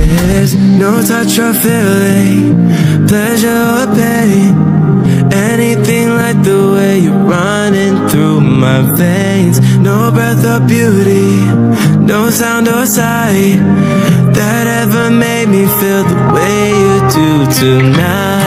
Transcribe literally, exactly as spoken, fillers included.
There's no touch or feeling, pleasure or pain, anything like the way you're running through my veins. No breath or beauty, no sound or sight that ever made me feel the way you do tonight.